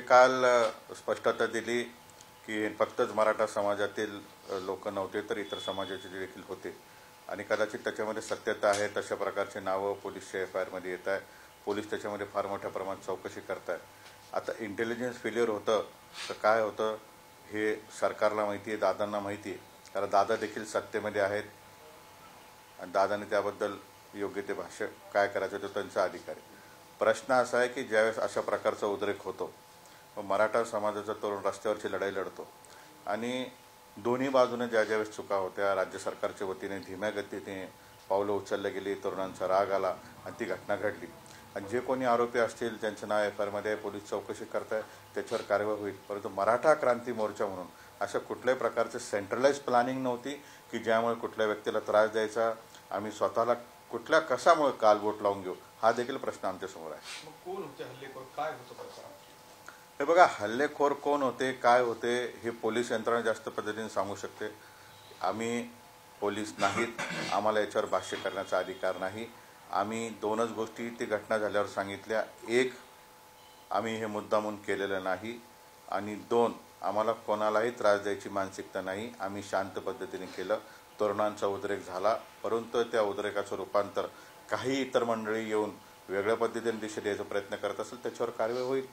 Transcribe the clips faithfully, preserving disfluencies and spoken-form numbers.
काल स्पष्टता दिली की फक्तच मराठा समाजातील लोक नव्हते तर इतर समाजाचे देखील होते आणि कदाचित त्याच्यामध्ये सत्यता आहे. तशा प्रकारचे नावं पोलीसच्या एफ आय आरमध्ये येत आहे. पोलीस त्याच्यामध्ये फार मोठ्या प्रमाणात चौकशी करत आहे. आता इंटेलिजन्स फेल्युअर होतं तर काय होतं हे सरकारला माहिती आहे, दादांना माहिती आहे, कारण दादा देखील सत्तेमध्ये आहेत आणि दादाने त्याबद्दल योग्य ते भाष्य काय करायचं तो त्यांचा अधिकार आहे. प्रश्न असा आहे की ज्यावेळेस अशा प्रकारचा उद्रेक होतो मराठा समाजाचा तरुण रस्त्यावरची लढाई लढतो आणि दोन्ही बाजूने ज्या ज्यावेळेस चुका होत्या राज्य सरकारच्या वतीने धीम्या गतीने पावलं उचलली गेली, तरुणांचा राग आला आणि ती घटना घडली आणि जे कोणी आरोपी असतील त्यांचं नाव एफ आय आरमध्ये पोलीस चौकशी करताय त्याच्यावर कारवाई होईल. परंतु मराठा क्रांती मोर्चा म्हणून अशा कुठल्याही प्रकारचं सेंट्रलाइज प्लॅनिंग नव्हती की ज्यामुळे कुठल्या व्यक्तीला त्रास द्यायचा, आम्ही स्वतःला कुठल्या कशामुळे कालबोट लावून घेऊ हा देखील प्रश्न आमच्यासमोर आहे. कोण होते हल्लेखोर, काय होतं? हे बघा, हल्लेखोर कोण होते काय होते हे पोलीस यंत्रणा जास्त पद्धतीने सांगू शकते. आम्ही पोलीस नाहीत, आम्हाला याच्यावर भाष्य करण्याचा अधिकार नाही. आम्ही दोनच गोष्टी ती घटना झाल्यावर सांगितल्या. एक, आम्ही हे मुद्दामून केलेलं नाही आणि दोन, आम्हाला कोणालाही त्रास द्यायची मानसिकता नाही. आम्ही शांत पद्धतीने केलं. तरुणांचा उद्रेक झाला परंतु त्या उद्रेकाचं रूपांतर काही इतर मंडळी येऊन वेगळ्या पद्धतीने दिशा द्यायचा प्रयत्न करत असेल त्याच्यावर कारवाई होईल.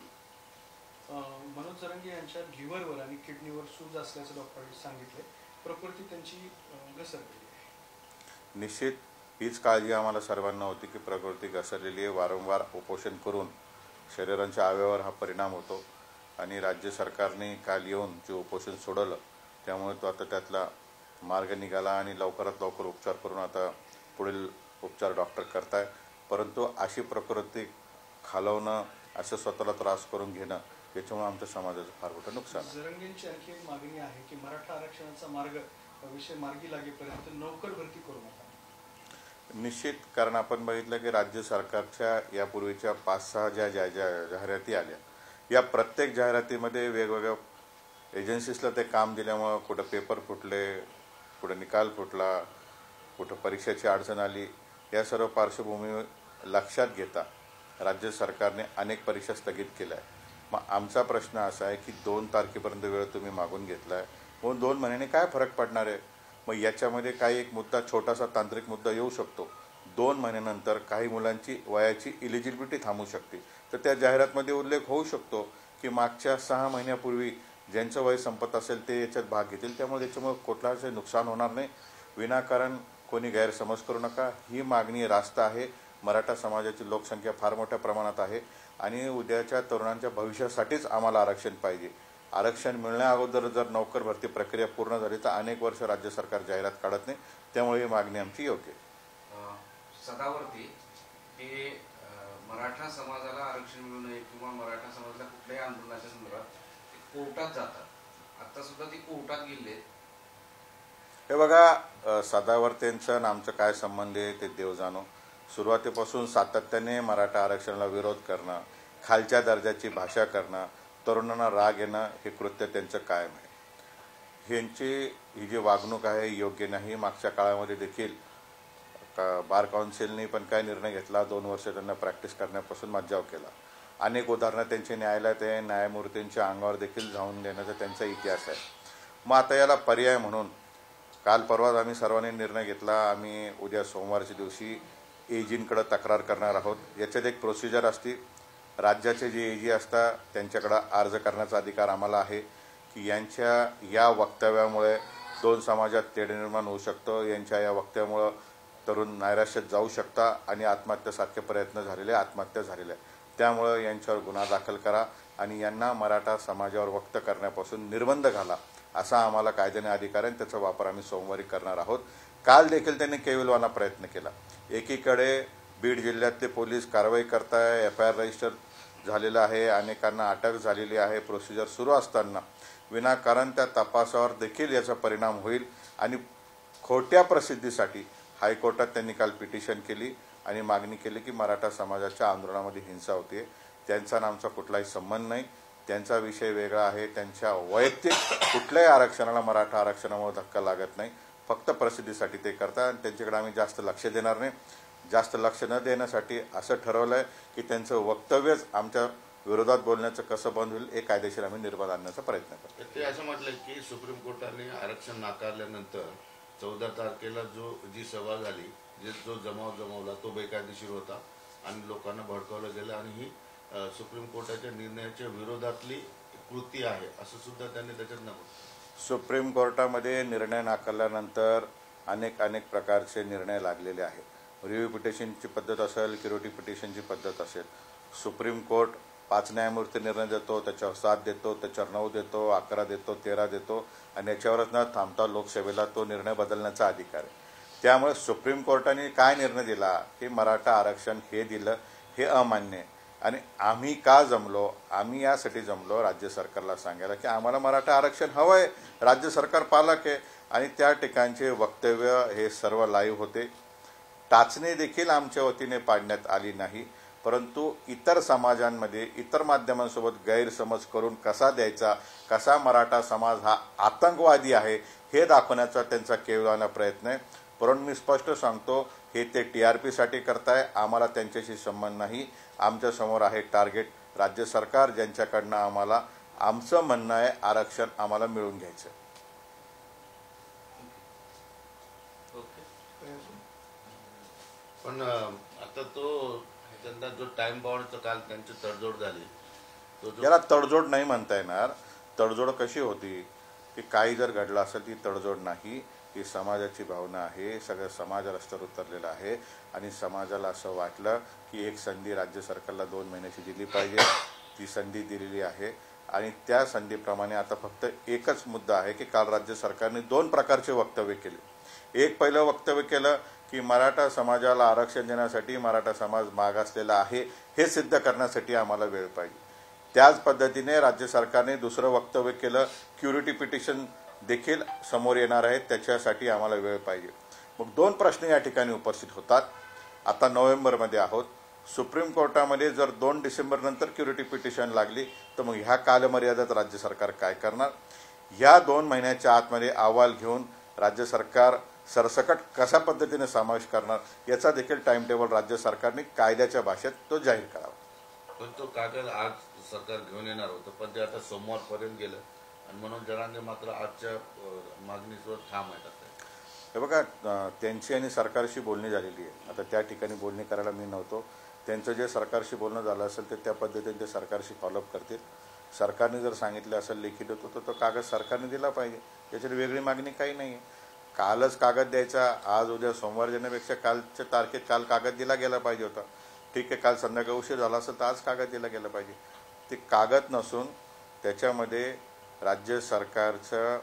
मनोज जरांगे यांच्या लिव्हरवर आणि किडनीवर सूज असल्याचं डॉक्टरांनी सांगितले. प्रकृती त्यांची घसरलेली आहे. निश्चित हीच काळजी आम्हाला सर्वांना होती की प्रकृती घसरलेली आहे. वारंवार उपोषण करून शरीरांच्या अवयवावर हा परिणाम होतो आणि राज्य सरकारने काल येऊन जे उपोषण सोडवलं त्यामुळे तो आता त्यातला मार्ग निघाला आणि लवकरात लवकर उपचार करून आता पुढील उपचार डॉक्टर करताय. परंतु अशी प्रकृती खालवणं, असं स्वतःला त्रास करून घेणं याच्यामुळे आमच्या समाजाचं फार मोठं नुकसान आहे. जरंगेंची आणखी एक मागणी आहे की मराठा आरक्षणाचा मार्ग विषय मार्गी लागेपर्यंत नोकर भरती करू नका. निश्चित, कारण आपण बघितलं की राज्य सरकारच्या यापूर्वीच्या पाच सहा ज्या ज्या ज्या जाहिराती आल्या या प्रत्येक जाहिरातीमध्ये वेगवेगळ्या एजन्सीजला ते काम दिल्यामुळं कुठं पेपर फुटले, कुठं निकाल फुटला, कुठं परीक्षेची अडचण आली. या सर्व पार्श्वभूमी लक्षात घेता राज्य सरकारने अनेक परीक्षा स्थगित केल्या आहे. मग आमचा प्रश्न असा आहे की दोन तारखेपर्यंत वेळ तुम्ही मागून घेतला आहे, मग दोन महिन्याने काय फरक पडणार आहे? मग याच्यामध्ये काही एक मुद्दा, छोटासा तांत्रिक मुद्दा येऊ शकतो. दोन महिन्यानंतर काही मुलांची वयाची इलिजिबिलिटी थांबू शकते तर त्या जाहिरातमध्ये उल्लेख होऊ शकतो की मागच्या सहा महिन्यापूर्वी ज्यांचं वय संपत असेल ते याच्यात भाग घेतील. त्यामुळे याच्यामुळे कुठलाच नुकसान होणार नाही. विनाकारण कोणी गैरसमज करू नका. ही मागणी रास्त आहे. मराठा समाजाची लोकसंख्या फार मोठ्या प्रमाणात आहे आणि उद्याच्या तरुणांच्या भविष्यासाठीच आम्हाला आरक्षण पाहिजे. आरक्षण मिळण्या अगोदर जर नोकर भरती प्रक्रिया पूर्ण झाली तर अनेक वर्ष राज्य सरकार जाहिरात काढत नाही. त्यामुळे ही मागणी आमची योग्य आहे. सदावर्ती हे मराठा समाजाला आरक्षण मिळू नये किंवा मराठा समाजाला कुठल्याही आंदोलनाच्या संदर्भात कोर्टात जातात. आता सुद्धा ती कोर्टात गेले. हे बघा, सदावर्तेंचं आणि आमचं काय संबंध आहे ते देव जाणो. सुरुवातीपासून सातत्याने मराठा आरक्षणाला विरोध करणं, खालच्या दर्जाची भाषा करणं, तरुणांना राग येणं हे कृत्य त्यांचं कायम आहे. ह्यांची ही जी वागणूक आहे योग्य नाही. मागच्या काळामध्ये देखील बार काउन्सिलने पण काय निर्णय घेतला, दोन वर्ष त्यांना प्रॅक्टिस करण्यापासून मज्जाव केला. अनेक उदाहरणं त्यांचे न्यायालयात आहे. न्यायमूर्तींच्या अंगावर देखील जाऊन देण्याचा त्यांचा इतिहास आहे. मग आता याला पर्याय म्हणून काल परवाच आम्ही सर्वांनी निर्णय घेतला. आम्ही उद्या सोमवारच्या दिवशी एजींकडे तक्रार करणार आहोत. याच्यात एक प्रोसिजर असते. राज्याचे जे एजी असतात त्यांच्याकडे अर्ज करण्याचा अधिकार आम्हाला आहे की यांच्या या वक्तव्यामुळे दोन समाजात तेढ निर्माण होऊ शकतं, यांच्या या वक्तव्यामुळं तरुण नैराश्यात जाऊ शकता आणि आत्महत्यासारखे प्रयत्न झालेले, आत्महत्या झालेल्या, त्यामुळं यांच्यावर गुन्हा दाखल करा आणि यांना मराठा समाजावर वक्त करण्यापासून निर्बंध घाला असा आम्हाला कायद्याने अधिकार आहे. त्याचा वापर आम्ही सोमवारी करणार आहोत. काल देखील त्यांनी केविलवाना प्रयत्न केला. एकीकडे बीड जिल्ह्यातले पोलीस कारवाई करताय, एफ आय आर रजिस्टर झालेलं आहे, अनेकांना अटक झालेली आहे. प्रोसिजर सुरू असताना विनाकारण त्या तपासावर देखील याचा परिणाम होईल आणि खोट्या प्रसिद्धीसाठी हायकोर्टात त्यांनी काल पिटिशन केली आणि मागणी केली की मराठा समाजाच्या आंदोलनामध्ये हिंसा होते. त्यांचा आणि आमचा कुठलाही संबंध नाही. त्यांचा विषय वेगळा आहे. त्यांच्या वैयक्तिक कुठल्याही आरक्षणाला, मराठा आरक्षणामुळे धक्का लागत नाही. फक्त प्रसिद्धीसाठी ते करतात आणि त्यांच्याकडे आम्ही जास्त लक्ष देणार नाही. जास्त लक्ष न देण्यासाठी असं ठरवलं आहे की त्यांचं वक्तव्यच आमच्या विरोधात बोलण्याचं कसं बंद होईल हे कायदेशीर आम्ही निर्बंध आणण्याचा प्रयत्न करतो. ते असं म्हटलं की सुप्रीम कोर्टाने आरक्षण नाकारल्यानंतर चौदा तारखेला जो जी सभा झाली, जे जो जमाव जमवला तो बेकायदेशीर होता आणि लोकांना भडकवलं गेलं आणि ही अ, सुप्रीम कोर्टाच्या निर्णयाच्या विरोधातली कृती आहे असं सुद्धा त्यांनी त्याच्यात नमूद. सुप्रीम कोर्टामध्ये निर्णय नाकारल्यानंतर अनेक अनेक प्रकारचे निर्णय लागलेले आहेत. रिव्ह्यू पिटिशनची पद्धत असेल, क्युरिटी पिटिशनची पद्धत असेल. सुप्रीम कोर्ट पाच न्यायमूर्ती निर्णय देतो, त्याच्यावर सात देतो, त्याच्यावर नऊ देतो, अकरा देतो, तेरा देतो आणि याच्यावरच न थांबता लोकसभेला तो निर्णय बदलण्याचा अधिकार आहे. त्यामुळे सुप्रीम कोर्टाने काय निर्णय दिला की मराठा आरक्षण हे दिलं हे अमान्य आहे. आणि आम्ही का जमलो, आम्ही यासाठी जमलो राज्य सरकारला सांगायला की आम्हाला मराठा आरक्षण हवं आहे, राज्य सरकार पालक आहे. आणि त्या ठिकाणचे वक्तव्य हे सर्व लाईव्ह होते. टाचणी देखील आमच्या वतीने पाडण्यात आली नाही, परंतु इतर समाजांमध्ये इतर माध्यमांसोबत गैरसमज करून कसा द्यायचा, कसा मराठा समाज हा आतंकवादी आहे हे दाखवण्याचा त्यांचा केवळाना प्रयत्न आहे. परंतु मी स्पष्ट सांगतो, हे ते टी आर पीसाठी करताय, आम्हाला त्यांच्याशी संबंध नाही. आमच्या समोर आहे टार्गेट राज्य सरकार, ज्यांच्याकडनं आम्हाला आमचं म्हणणं आहे आरक्षण आम्हाला मिळवून घ्यायचं. पण आता तो त्यांना जो टाइम बाउंडचा काल त्यांची तडजोड झाली, तो जो याला तडजोड नाही म्हणता येणार. तडजोड कशी होती की काही जर घडलं असेल ती तडजोड नाही, ही समाजाची भावना आहे. सगळं समाज रस्त्यावर उतरलेला आहे आणि समाजाला असं वाटलं की एक संधी राज्य सरकारला दोन महिन्याची दिली पाहिजे. ती संधी दिलेली आहे आणि त्या संधीप्रमाणे आता फक्त एकच मुद्दा आहे की काल राज्य सरकारने दोन प्रकारचे वक्तव्य केले. एक पहिलं वक्तव्य केलं की मराठा समाजाला आरक्षण देण्यासाठी मराठा समाज मागासलेला आहे हे सिद्ध करण्यासाठी आम्हाला वेळ पाहिजे. त्याच पद्धतीने राज्य सरकारने दुसरं वक्तव्य केलं, क्युरिटी पिटिशन देखील समोर येणार आहेत, त्याच्यासाठी आम्हाला वेळ पाहिजे. मग दोन प्रश्न या ठिकाणी उपस्थित होतात. आता नोव्हेंबरमध्ये आहोत. सुप्रीम कोर्टामध्ये जर दोन डिसेंबर नंतर क्युरिटी पिटिशन लागली तर मग ह्या कालमर्यादेत राज्य सरकार काय करणार? या दोन महिन्याच्या आतमध्ये अहवाल घेऊन राज्य सरकार सरसकट कशा पद्धतीने समावेश करणार याचा देखील टाइम टेबल राज्य सरकारने कायद्याच्या भाषेत तो जाहीर करावा. पण तो कागद आज सरकार घेऊन येणार होतं, पण ते आता सोमवारपर्यंत गेलं आणि म्हणून जरांगे मात्र आजच्या मागणीवर ठाम आहेत. हे बघा, त्यांची आणि सरकारशी बोलणी झालेली आहे. आता त्या ठिकाणी बोलणी करायला मी नव्हतो. त्यांचं जे सरकारशी बोलणं झालं असेल ते त्या पद्धतीने ते सरकारशी फॉलोअप करतील. सरकारने जर सांगितलं असेल लेखी देतो तर तो कागद सरकारने दिला पाहिजे. याच्यात वेगळी मागणी काही नाही आहे. कालच कागद द्यायचा, आज उद्या सोमवार देण्यापेक्षा कालच्या तारखेत काल कागद दिला गेला पाहिजे होता. ठीक आहे, काल संध्याकाळी उशीर झाला असेल तर आज कागद दिला गेला पाहिजे. ते कागद नसून त्याच्यामध्ये राज्य सरकारचं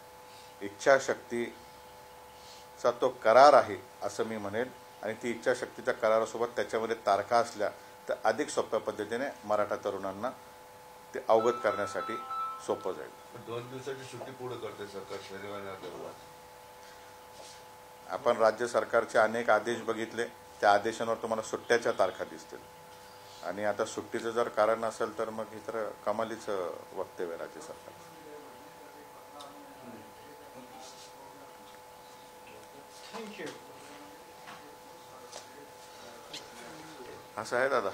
इच्छाशक्तीचा तो करार आहे असं मी म्हणेन. आणि ती इच्छाशक्तीच्या करारासोबत त्याच्यामध्ये तारखा असल्या तर अधिक सोप्या पद्धतीने मराठा तरुणांना ते अवगत करण्यासाठी सोपं जाईल. दोन दिवसाची सुट्टी पुढे करते सरकार शनिवार. आपण राज्य सरकारचे अनेक आदेश बघितले, त्या आदेशांवर तुम्हाला सुट्ट्याच्या तारखा दिसतील. आणि आता सुट्टीचं जर कारण असेल तर मग इतर कमालीचं वक्तव्य राज्य सरकार. थँक्यू. असं आहे दादा.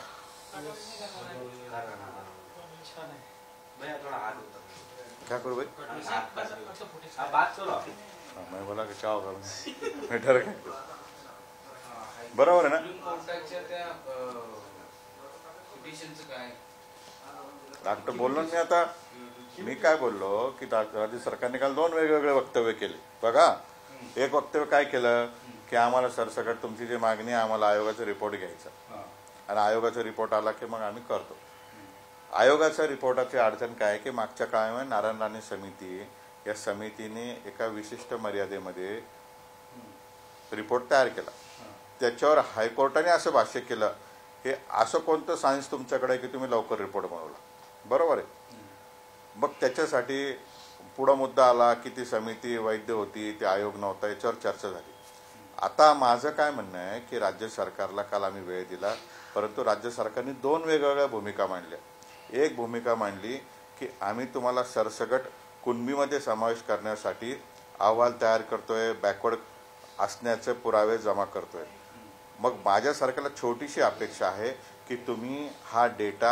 छान आहे. क्या करू भाई? बात करो. हाँ, मैं बोला कि क्या होगा मैं डर गया. बरोबर आहे ना? कोर्टाच्या त्या पिटिशनचं काय? डॉक्टर बोललो मी आता. मी काय बोललो की राज्य सरकारने काल दोन वेगवेगळे वक्तव्य केले. बघा, एक वक्तव्य काय केलं की आम्हाला सरसकट तुमची जी मागणी आहे आम्हाला आयोगाचा रिपोर्ट घ्यायचा आणि आयोगाचा रिपोर्ट आला की मग आम्ही करतो. आयोगाच्या रिपोर्टाची अडचण काय आहे की मागच्या काळामध्ये नारायण राणे समिती या समितीने एका विशिष्ट मर्यादेमध्ये रिपोर्ट तयार केला. त्याच्यावर हायकोर्टाने असं भाष्य केलं हे असं कोणतं सायन्स तुमच्याकडे आहे की तुम्ही लवकर रिपोर्ट बनवला. बरोबर आहे. मग त्याच्यासाठी पुढं मुद्दा आला की ती समिती वैध होती, ते आयोग नव्हता, याच्यावर चर्चा झाली. आता माझं काय म्हणणं आहे की राज्य सरकारला काल आम्ही वेळ दिला, परंतु राज्य सरकारने दोन वेगवेगळ्या भूमिका मांडल्या. एक भूमिका मांडली की आम्ही तुम्हाला सरसकट कुणबीमध्ये समावेश करण्यासाठी अहवाल तयार करतोय, बॅकवर्ड असण्याचे पुरावे जमा करतोय. मग माझ्या सरकारला छोटीशी अपेक्षा आहे की तुम्ही हा डेटा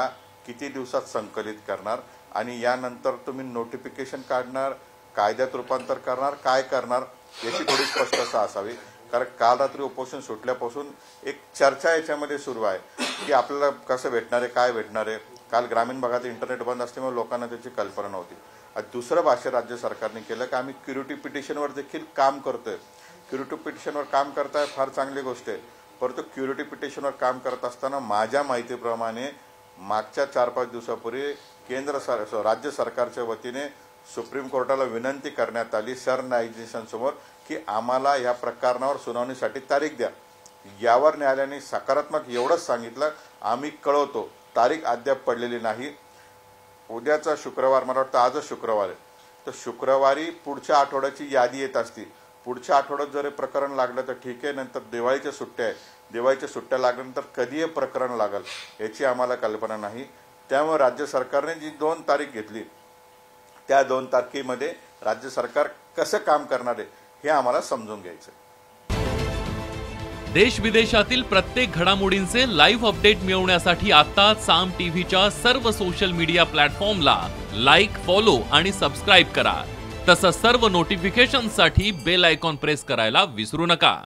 किती दिवसात संकलित करणार आणि यानंतर तुम्ही नोटिफिकेशन काढणार, कायद्यात रूपांतर करणार, काय करणार याची थोडी स्पष्टता असावी. कारण काल रात्री उपोषण सुटल्यापासून एक चर्चा याच्यामध्ये सुरू आहे की आपल्याला कसं भेटणार आहे, काय भेटणार आहे. काल ग्रामीण भागात इंटरनेट बंद असल्यामुळे लोकांना त्याची कल्पना नव्हती. आणि दुसरं भाष्य राज्य सरकारने केलं की आम्ही क्युरिटी पिटिशनवर देखील काम करतोय. क्युरिटी पिटिशनवर काम करताय फार चांगली गोष्ट आहे, परंतु क्युरिटी पिटिशनवर काम करत असताना माझ्या माहितीप्रमाणे मागच्या चार पाच दिवसापूर्वी केंद्र सर राज्य सरकारच्या वतीने सुप्रीम कोर्टाला विनंती करण्यात आली सरन्यायाधीशांसमोर की आम्हाला या प्रकरणावर सुनावणीसाठी तारीख द्या. यावर न्यायालयाने सकारात्मक एवढंच सांगितलं, आम्ही कळवतो. तारीख अद्याप पडलेली नाही. उद्याचा शुक्रवार, मला वाटतं आजच शुक्रवार आहे, तर शुक्रवारी पुढच्या आठवड्याची यादी येत असती. पुढच्या आठवड्यात जर हे प्रकरण लागलं तर ठीक आहे, नंतर दिवाळीच्या सुट्ट्या आहे, दिवाळीच्या सुट्ट्या लागल्यानंतर कधी हे प्रकरण लागल याची आम्हाला कल्पना नाही. त्यामुळे राज्य सरकारने जी दोन तारीख घेतली त्या दोन तारखेमध्ये राज्य सरकार कसं काम करणार आहे हे आम्हाला समजून घ्यायचं. देश विदेशातील प्रत्येक घडामोडींचे लाईव्ह अपडेट मिळवण्यासाठी आता साम टीव्हीच्या सर्व सोशल मीडिया प्लॅटफॉर्मला लाईक, फॉलो आणि सबस्क्राईब करा. तसंच सर्व नोटिफिकेशनसाठी बेल आयकॉन प्रेस करायला विसरू नका.